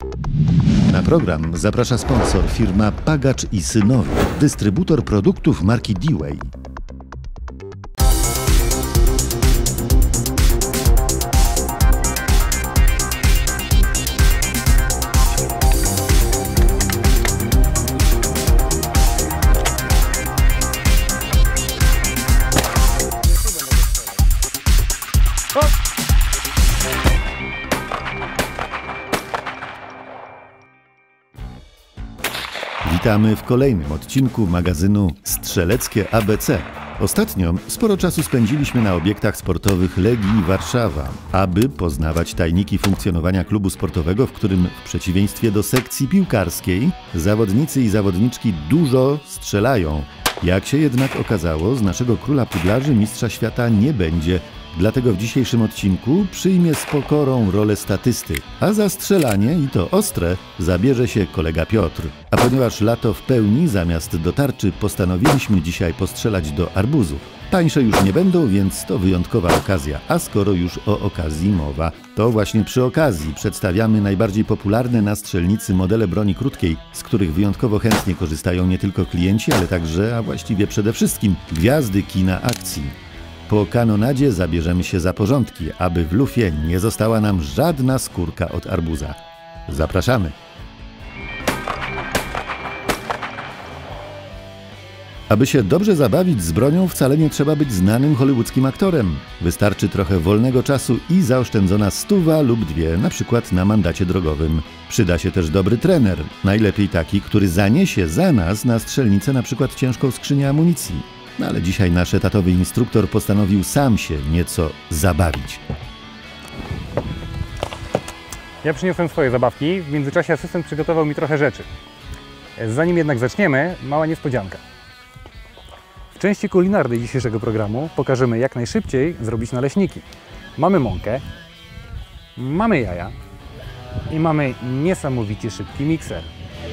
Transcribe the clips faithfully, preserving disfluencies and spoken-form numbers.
Na program zaprasza sponsor firma Pagacz i Synowie, dystrybutor produktów marki Dewey. Witamy w kolejnym odcinku magazynu Strzeleckie A B C. Ostatnio sporo czasu spędziliśmy na obiektach sportowych Legii Warszawa, aby poznawać tajniki funkcjonowania klubu sportowego, w którym w przeciwieństwie do sekcji piłkarskiej zawodnicy i zawodniczki dużo strzelają. Jak się jednak okazało, z naszego króla pudlarzy mistrza świata nie będzie. Dlatego w dzisiejszym odcinku przyjmie z pokorą rolę statysty, a za strzelanie, i to ostre, zabierze się kolega Piotr. A ponieważ lato w pełni, zamiast do tarczy postanowiliśmy dzisiaj postrzelać do arbuzów. Tańsze już nie będą, więc to wyjątkowa okazja. A skoro już o okazji mowa, to właśnie przy okazji przedstawiamy najbardziej popularne na strzelnicy modele broni krótkiej, z których wyjątkowo chętnie korzystają nie tylko klienci, ale także, a właściwie przede wszystkim, gwiazdy kina akcji. Po kanonadzie zabierzemy się za porządki, aby w lufie nie została nam żadna skórka od arbuza. Zapraszamy! Aby się dobrze zabawić z bronią, wcale nie trzeba być znanym hollywoodzkim aktorem. Wystarczy trochę wolnego czasu i zaoszczędzona stuwa lub dwie, na przykład na mandacie drogowym. Przyda się też dobry trener, najlepiej taki, który zaniesie za nas na strzelnicę na przykład ciężką skrzynię amunicji. No ale dzisiaj nasz etatowy instruktor postanowił sam się nieco zabawić. Ja przyniosłem swoje zabawki, w międzyczasie asystent przygotował mi trochę rzeczy. Zanim jednak zaczniemy, mała niespodzianka. W części kulinarnej dzisiejszego programu pokażemy, jak najszybciej zrobić naleśniki. Mamy mąkę, mamy jaja i mamy niesamowicie szybki mikser.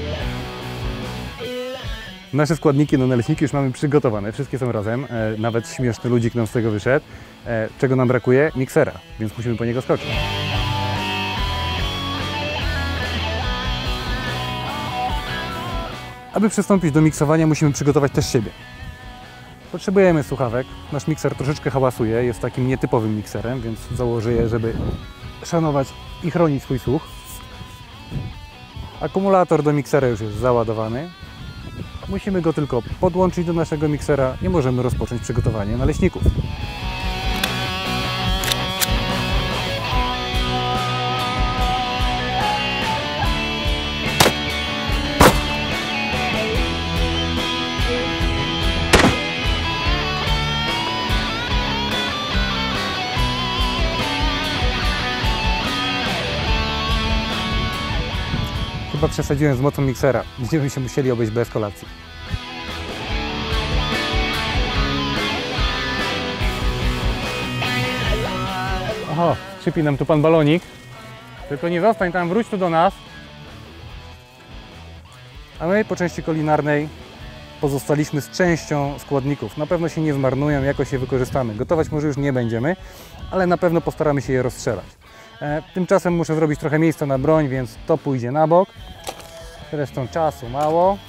Nasze składniki na naleśniki już mamy przygotowane, wszystkie są razem, e, nawet śmieszny ludzik nam z tego wyszedł. E, czego nam brakuje? Miksera, więc musimy po niego skoczyć. Aby przystąpić do miksowania, musimy przygotować też siebie. Potrzebujemy słuchawek, nasz mikser troszeczkę hałasuje, jest takim nietypowym mikserem, więc założę je, żeby szanować i chronić swój słuch. Akumulator do miksera już jest załadowany. Musimy go tylko podłączyć do naszego miksera i możemy rozpocząć przygotowanie naleśników. Chyba przesadziłem z mocą miksera. Będziemy się musieli obejść bez kolacji. Oho, szczypi nam tu pan balonik. Tylko nie zostań tam, wróć tu do nas. A my po części kulinarnej pozostaliśmy z częścią składników. Na pewno się nie zmarnują, jakoś je wykorzystamy. Gotować może już nie będziemy, ale na pewno postaramy się je rozstrzelać. E, tymczasem muszę zrobić trochę miejsca na broń, więc to pójdzie na bok. Zresztą czasu mało.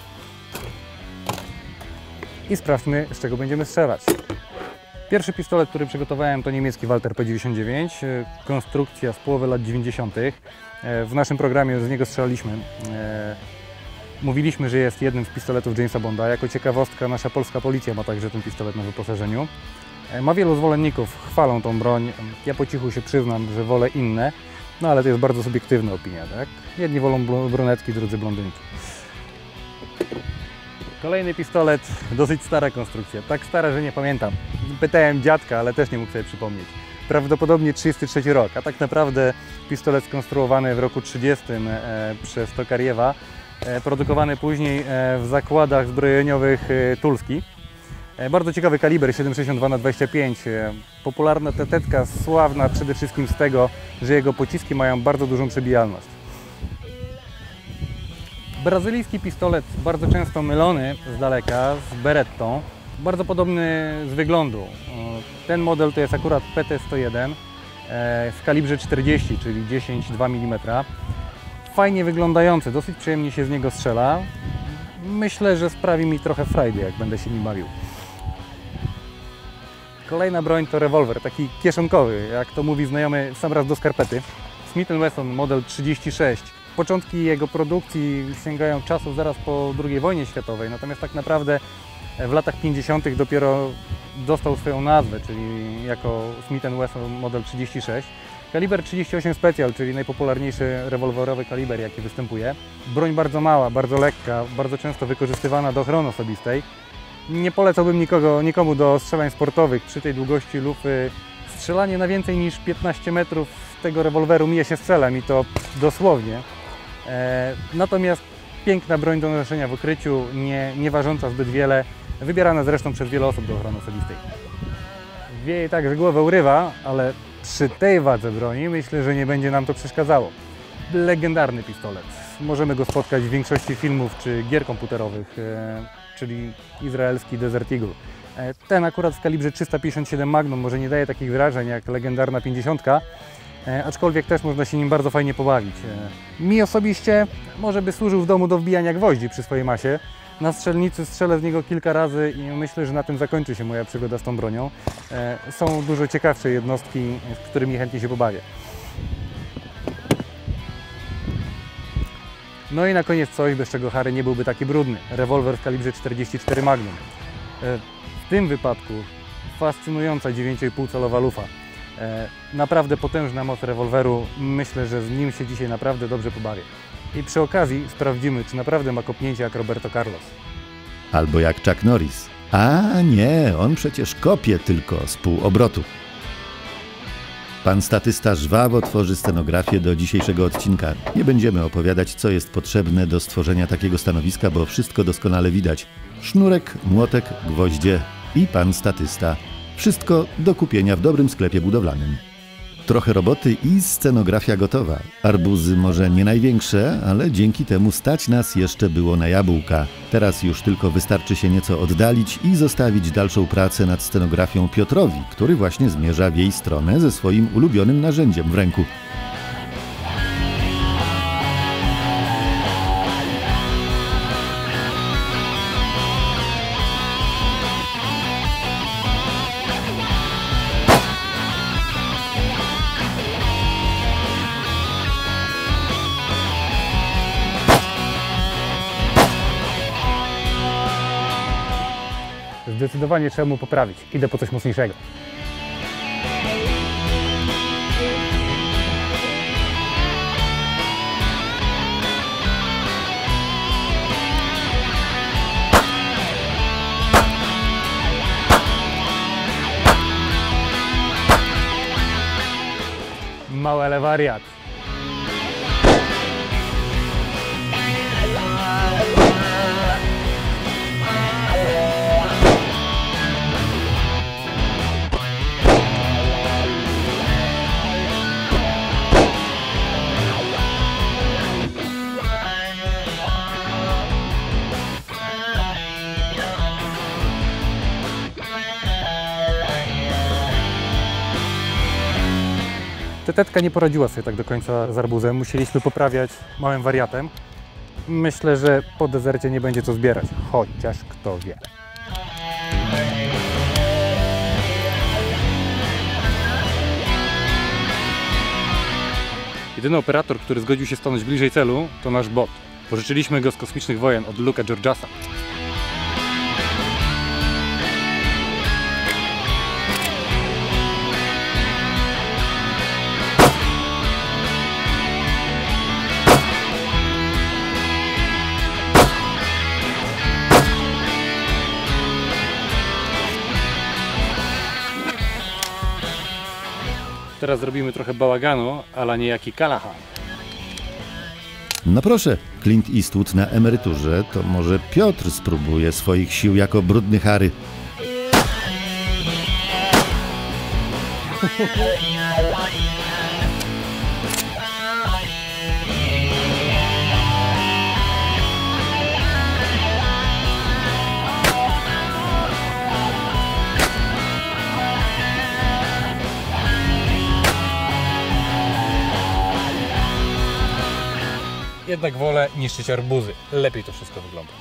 I sprawdźmy, z czego będziemy strzelać. Pierwszy pistolet, który przygotowałem, to niemiecki Walter P dziewięćdziesiąt dziewięć. Konstrukcja z połowy lat dziewięćdziesiątych. W naszym programie z niego strzelaliśmy. Mówiliśmy, że jest jednym z pistoletów Jamesa Bonda. Jako ciekawostka, nasza polska policja ma także ten pistolet na wyposażeniu. Ma wielu zwolenników, chwalą tą broń. Ja po cichu się przyznam, że wolę inne, no ale to jest bardzo subiektywna opinia, tak? Jedni wolą brunetki, drudzy blondynki. Kolejny pistolet, dosyć stara konstrukcja, tak stara, że nie pamiętam. Pytałem dziadka, ale też nie mógł sobie przypomnieć. Prawdopodobnie trzydziesty trzeci rok, a tak naprawdę pistolet skonstruowany w roku trzydziestym e, przez Tokariewa, e, produkowany później e, w zakładach zbrojeniowych e, Tulski. E, bardzo ciekawy kaliber siedem sześćdziesiąt dwa na dwadzieścia pięć. E, popularna tetetka, sławna przede wszystkim z tego, że jego pociski mają bardzo dużą przebijalność. Brazylijski pistolet, bardzo często mylony z daleka z Berettą, bardzo podobny z wyglądu. Ten model to jest akurat P T sto jeden w kalibrze czterdzieści, czyli dziesięć przecinek dwa milimetra. fajnie wyglądający, dosyć przyjemnie się z niego strzela. Myślę, że sprawi mi trochę frajdy, jak będę się nim bawił. Kolejna broń to rewolwer, taki kieszonkowy, jak to mówi znajomy, w sam raz do skarpety. Smith and Wesson model trzydzieści sześć. Początki jego produkcji sięgają czasów zaraz po drugiej wojnie światowej, natomiast tak naprawdę w latach pięćdziesiątych dopiero dostał swoją nazwę, czyli jako Smith and Wesson model trzydzieści sześć. Kaliber trzydzieści osiem Special, czyli najpopularniejszy rewolwerowy kaliber, jaki występuje. Broń bardzo mała, bardzo lekka, bardzo często wykorzystywana do ochrony osobistej. Nie polecałbym nikogo, nikomu do strzelań sportowych. Przy tej długości lufy strzelanie na więcej niż piętnaście metrów z tego rewolweru mija się z celem i to dosłownie. E, natomiast piękna broń do noszenia w ukryciu, nie, nie ważąca zbyt wiele, wybierana zresztą przez wiele osób do ochrony osobistej. Wieje tak, że głowę urywa, ale przy tej wadze broni myślę, że nie będzie nam to przeszkadzało. Legendarny pistolet. Możemy go spotkać w większości filmów czy gier komputerowych, e, czyli izraelski Desert Eagle. E, ten akurat w kalibrze trzysta pięćdziesiąt siedem Magnum może nie daje takich wrażeń jak legendarna pięćdziesiątka, e, aczkolwiek też można się nim bardzo fajnie pobawić. E, mi osobiście może by służył w domu do wbijania gwoździ przy swojej masie. Na strzelnicy strzelę z niego kilka razy i myślę, że na tym zakończy się moja przygoda z tą bronią. E, są dużo ciekawsze jednostki, z którymi chętnie się pobawię. No i na koniec coś, bez czego Harry nie byłby taki brudny. Rewolwer w kalibrze czterdzieści cztery Magnum. E, w tym wypadku fascynująca dziewięć i pół calowa lufa. E, naprawdę potężna moc rewolweru. Myślę, że z nim się dzisiaj naprawdę dobrze pobawię. I przy okazji sprawdzimy, czy naprawdę ma kopnięcie jak Roberto Carlos. Albo jak Chuck Norris. A nie, on przecież kopie tylko z pół obrotu. Pan statysta żwawo tworzy scenografię do dzisiejszego odcinka. Nie będziemy opowiadać, co jest potrzebne do stworzenia takiego stanowiska, bo wszystko doskonale widać. Sznurek, młotek, gwoździe i pan statysta. Wszystko do kupienia w dobrym sklepie budowlanym. Trochę roboty i scenografia gotowa. Arbuzy może nie największe, ale dzięki temu stać nas jeszcze było na jabłka. Teraz już tylko wystarczy się nieco oddalić i zostawić dalszą pracę nad scenografią Piotrowi, który właśnie zmierza w jej stronę ze swoim ulubionym narzędziem w ręku. Zdecydowanie trzeba mu poprawić. Idę po coś mocniejszego. Mały ale wariat. Tetetka nie poradziła sobie tak do końca z arbuzem. Musieliśmy poprawiać małym wariatem. Myślę, że po dezercie nie będzie co zbierać, chociaż kto wie. Jedyny operator, który zgodził się stanąć bliżej celu, to nasz bot. Pożyczyliśmy go z Kosmicznych Wojen od Luka Georgiasa. Teraz zrobimy trochę bałaganu, ale niejaki Callahan. No proszę, Clint Eastwood na emeryturze, to może Piotr spróbuje swoich sił jako brudny Harry. jednak wolę niszczyć arbuzy. Lepiej to wszystko wygląda.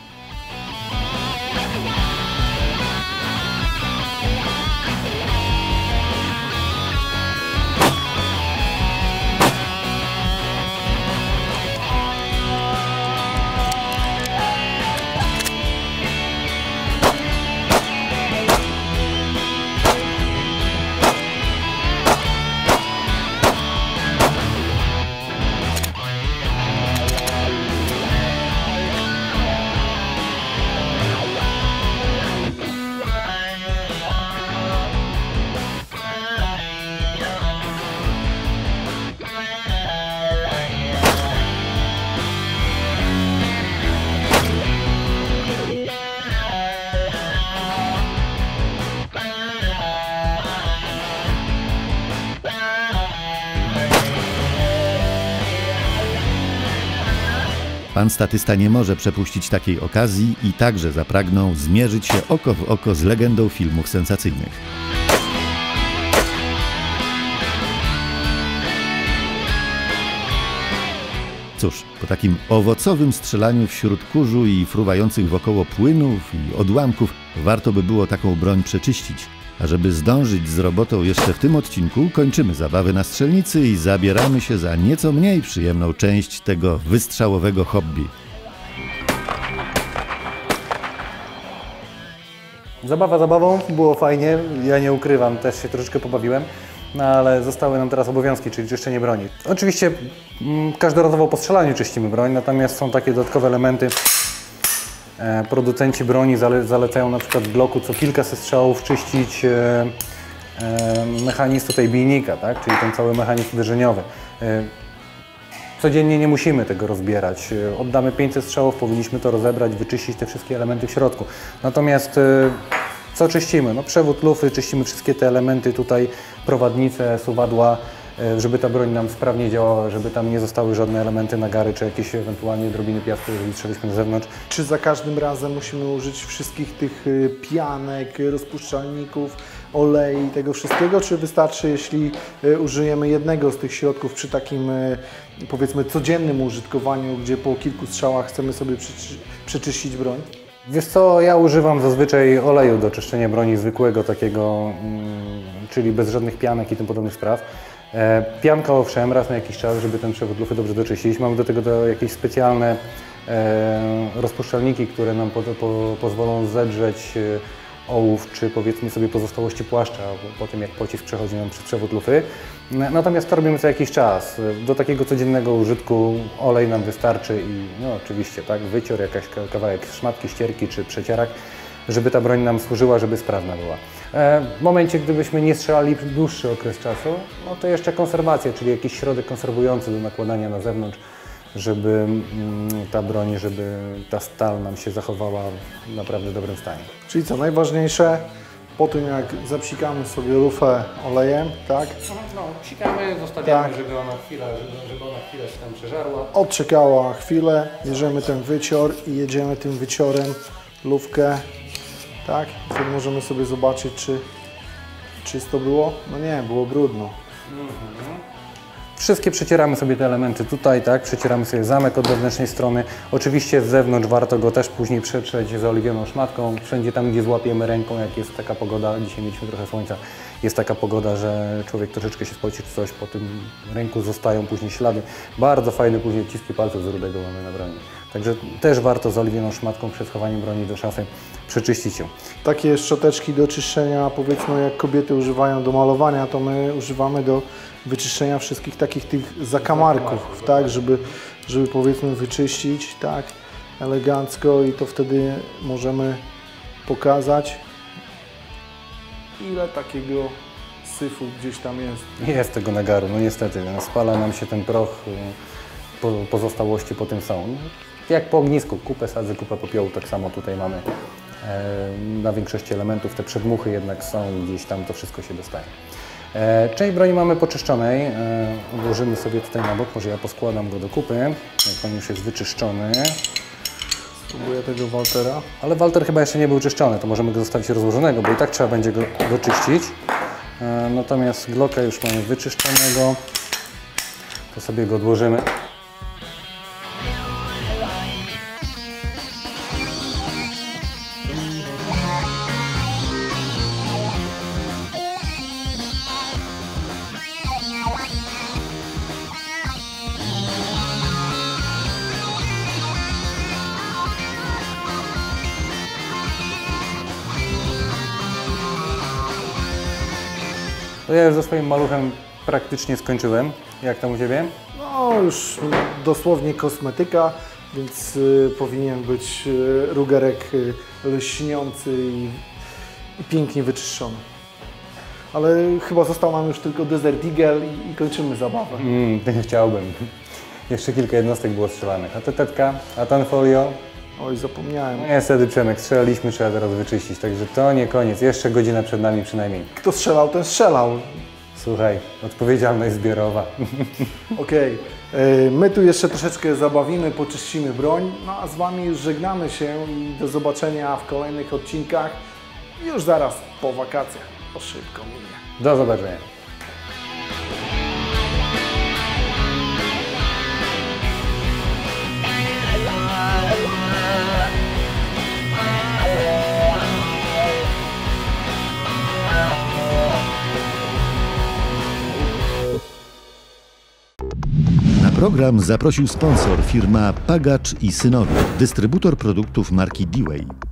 Pan statysta nie może przepuścić takiej okazji i także zapragnął zmierzyć się oko w oko z legendą filmów sensacyjnych. Cóż, po takim owocowym strzelaniu wśród kurzu i fruwających wokoło płynów i odłamków warto by było taką broń przeczyścić. A żeby zdążyć z robotą jeszcze w tym odcinku, kończymy zabawę na strzelnicy i zabieramy się za nieco mniej przyjemną część tego wystrzałowego hobby. Zabawa zabawą, było fajnie, ja nie ukrywam, też się troszeczkę pobawiłem, no ale zostały nam teraz obowiązki, czyli czyszczenie broni. Oczywiście mm, każdorazowo po strzelaniu czyścimy broń, natomiast są takie dodatkowe elementy. E, producenci broni zale, zalecają na przykład w bloku co kilkaset strzałów czyścić e, e, mechanizm tutaj bijnika, tak? Czyli ten cały mechanizm uderzeniowy. E, Codziennie nie musimy tego rozbierać. Oddamy pięćset strzałów, powinniśmy to rozebrać, wyczyścić te wszystkie elementy w środku. Natomiast co czyścimy? No, przewód lufy, czyścimy wszystkie te elementy tutaj, prowadnice, suwadła, żeby ta broń nam sprawnie działała, żeby tam nie zostały żadne elementy nagary, czy jakieś ewentualnie drobiny piasku, jeżeli strzeliśmy na zewnątrz. Czy za każdym razem musimy użyć wszystkich tych pianek, rozpuszczalników, olei i tego wszystkiego, czy wystarczy, jeśli użyjemy jednego z tych środków przy takim, powiedzmy, codziennym użytkowaniu, gdzie po kilku strzałach chcemy sobie przeczyścić broń? Wiesz co, ja używam zazwyczaj oleju do czyszczenia broni zwykłego takiego, czyli bez żadnych pianek i tym podobnych spraw. E, pianka owszem, raz na jakiś czas, żeby ten przewód lufy dobrze doczyścić. Mamy do tego do jakieś specjalne e, rozpuszczalniki, które nam po, po, pozwolą zedrzeć e, ołów, czy powiedzmy sobie pozostałości płaszcza po tym, jak pocisk przechodzi nam przez przewód lufy. Natomiast to robimy co jakiś czas. Do takiego codziennego użytku olej nam wystarczy i no oczywiście tak, wycior, jakaś kawałek szmatki, ścierki czy przecierak, żeby ta broń nam służyła, żeby sprawna była. W momencie, gdybyśmy nie strzelali dłuższy okres czasu, no to jeszcze konserwacja, czyli jakiś środek konserwujący do nakładania na zewnątrz, żeby ta broń, żeby ta stal nam się zachowała w naprawdę dobrym stanie. Czyli co najważniejsze, po tym jak zapsikamy sobie lufę olejem, tak? No, psikamy, zostawiamy, tak. żeby ona chwilę, żeby, żeby ona chwilę się tam przeżarła. Odczekała chwilę, bierzemy ten wycior i jedziemy tym wyciorem lufkę, tak? Wtedy możemy sobie zobaczyć, czy czysto było. No nie, było brudno. Mhm. Wszystkie przecieramy sobie te elementy tutaj, tak? Przecieramy sobie zamek od wewnętrznej strony. Oczywiście z zewnątrz warto go też później przetrzeć zaoliwioną szmatką. Wszędzie tam, gdzie złapiemy ręką, jak jest taka pogoda, dzisiaj mieliśmy trochę słońca, jest taka pogoda, że człowiek troszeczkę się spoci czy coś, po tym ręku zostają później ślady. Bardzo fajne później odciski palców z rudego mamy na broni. Także też warto zaoliwioną szmatką przed schowaniem broni do szafy przeczyścić ją. Takie szczoteczki do czyszczenia, powiedzmy jak kobiety używają do malowania, to my używamy do wyczyszczenia wszystkich takich tych zakamarków, tak, żeby, żeby powiedzmy wyczyścić, tak, elegancko i to wtedy możemy pokazać, ile takiego syfu gdzieś tam jest. Jest tego nagaru, no niestety, spala nam się ten proch, po, pozostałości po tym są. Jak po ognisku, kupę sadzy, kupę popiołu, tak samo tutaj mamy. E, na większości elementów te przedmuchy jednak są, gdzieś tam to wszystko się dostaje. E, część broni mamy poczyszczonej, e, odłożymy sobie tutaj na bok, może ja poskładam go do kupy, jak on już jest wyczyszczony. Spróbuję tego Waltera. Ale Walter chyba jeszcze nie był czyszczony, to możemy go zostawić rozłożonego, bo i tak trzeba będzie go doczyścić. E, natomiast Glocka już mamy wyczyszczonego, to sobie go odłożymy. To ja już ze swoim maluchem praktycznie skończyłem. Jak tam u Ciebie? No już dosłownie kosmetyka, więc y, powinien być y, rugerek y, lśniący i, i pięknie wyczyszczony. Ale chyba został nam już tylko Desert Eagle i, i kończymy zabawę. Mm, chciałbym. Jeszcze kilka jednostek było strzelanych. A tetetka, a ten folio? Oj, zapomniałem. No niestety, Przemek, strzelaliśmy, trzeba teraz wyczyścić, także to nie koniec. Jeszcze godzina przed nami przynajmniej. Kto strzelał, ten strzelał. Słuchaj, odpowiedzialność zbiorowa. Okej, okay. My tu jeszcze troszeczkę zabawimy, poczyścimy broń, no a z Wami już żegnamy się i do zobaczenia w kolejnych odcinkach już zaraz po wakacjach. To szybko minie. Do zobaczenia. Na program zaprosił sponsor firma Pagacz i Synowie, dystrybutor produktów marki D-Way.